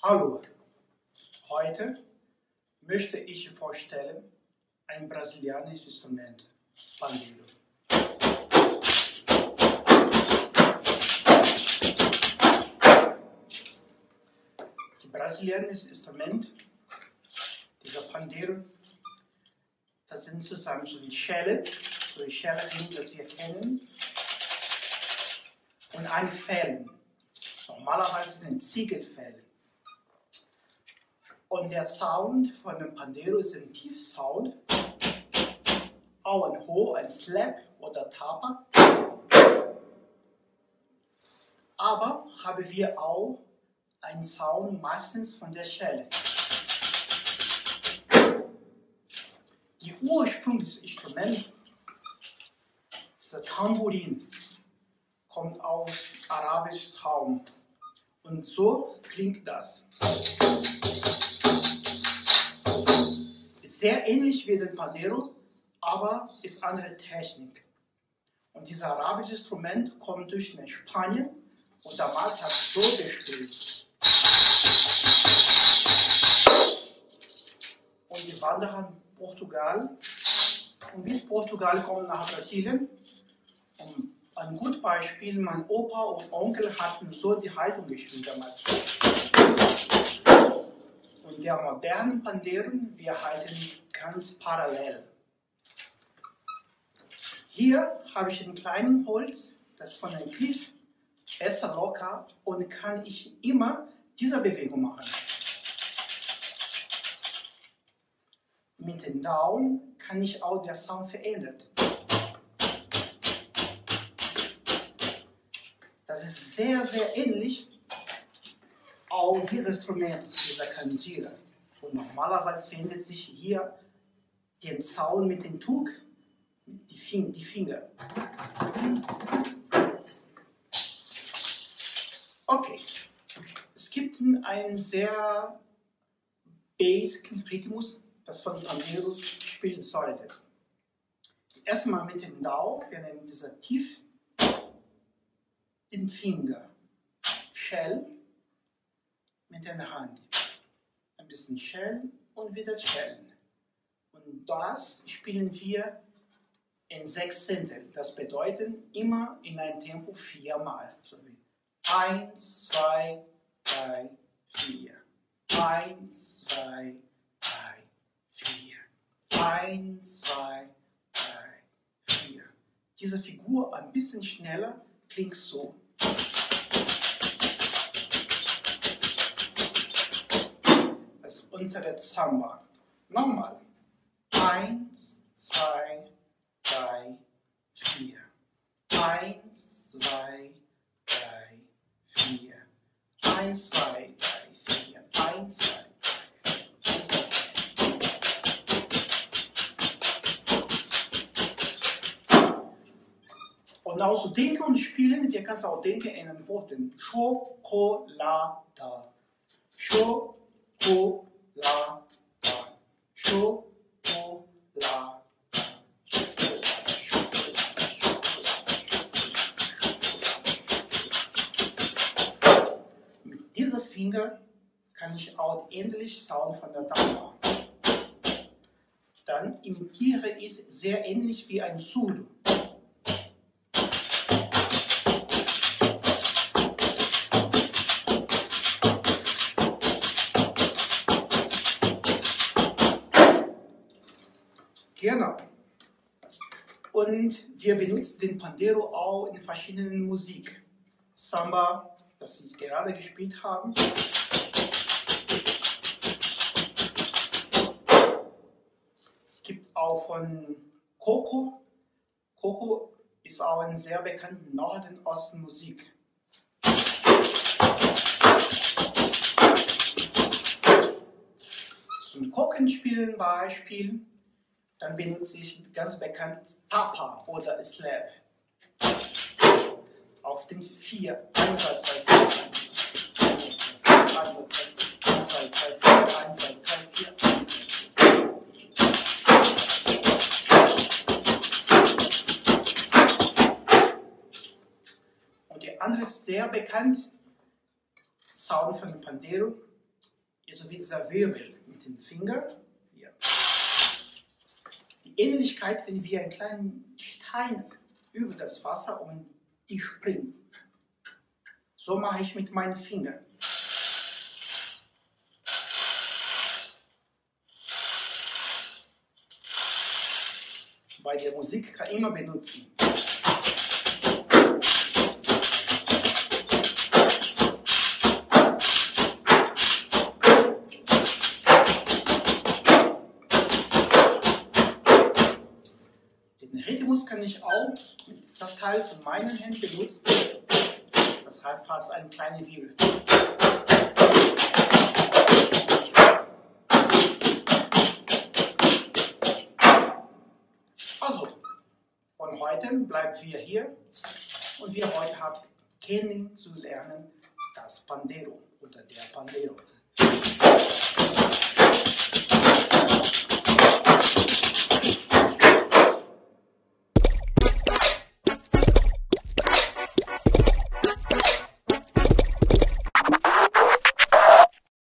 Hallo, heute möchte ich vorstellen ein brasilianisches Instrument, Pandeiro. Das brasilianische Instrument, dieser Pandeiro, das sind zusammen so wie Schellen, so die Schellen, das wir kennen, und ein Fellen. Normalerweise sind Ziegelfellen. Und der Sound von dem Pandeiro ist ein Tiefsound, auch ein Ho, ein Slap oder Tapa. Aber haben wir auch einen Sound meistens von der Schelle. Die Ursprung des Instruments, dieser Tambourin, kommt aus arabischen Raum. Und so klingt das. Ist sehr ähnlich wie der Pandeiro, aber ist andere Technik. Und dieses arabische Instrument kommt durch Spanien und damals hat es so gespielt. Und die wandern Portugal und bis Portugal kommen nach Brasilien. Und ein gutes Beispiel, mein Opa und Onkel hatten so die Haltung gespielt damals. Und der modernen Pandeiro, wir halten ganz parallel. Hier habe ich einen kleinen Holz, das von einem Griff ist locker und kann ich immer diese Bewegung machen. Mit dem Daumen kann ich auch den Sound verändern. Das ist sehr, sehr ähnlich auch dieses Instrument, dieser Canjira. Und normalerweise verändert sich hier der Sound mit dem Tuch, die Finger. Okay, es gibt einen sehr basic Rhythmus, das von Pandeiro spielen sollte. Erstmal mit dem Daumen, wir nehmen dieser Tief, den Finger, Schell mit der Hand, ein bisschen Schellen und wieder Schellen. Und das spielen wir in 6 Zehntel. Das bedeutet immer in einem Tempo 4 Mal. So wie 1, 2, 3, 4. 1, 2, 3, 4. 1, 2, 3, 4. Diese Figur ein bisschen schneller klingt so. Das ist unsere Samba. Nochmal. 1, 2, 3, 4. 1, 2, 3, 4. 1, 2, 3, 4. 1, 2, 3, 4. Und auch so denken und spielen, wir können auch denken in den Worten. Schokolade. Schokolade. Schokolade. Mit diesem Finger kann ich auch ähnlich Sound von der Dame machen. Dann imitiere ich sehr ähnlich wie ein Zulu. Genau. Und wir benutzen den Pandeiro auch in verschiedenen Musik. Samba, das ich gerade gespielt habe. Es gibt auch von Coco. Coco ist auch ein sehr bekannter Norden-Osten-Musik. Zum Glockenspielen Beispiel. Dann benutze ich ganz bekannt Tapa oder Slap. Auf den 4. 1, 2, 3, 4. 1, 2, 3, 4. 1, 2, 3, 4. Und der andere ist sehr bekannt, Sound von Pandeiro, so wie dieser Wirbel mit dem Finger. Hier. Die Ähnlichkeit, wenn wir einen kleinen Stein über das Wasser und die springt. So mache ich mit meinen Fingern. Bei der Musik kann ich immer benutzen. Den Rhythmus kann ich auch mit diesem Teil von meinen Händen benutzen. Das heißt fast ein kleiner Wirbel. Also, von heute bleiben wir hier und wir heute haben kennenzulernen das Pandero oder der Pandero.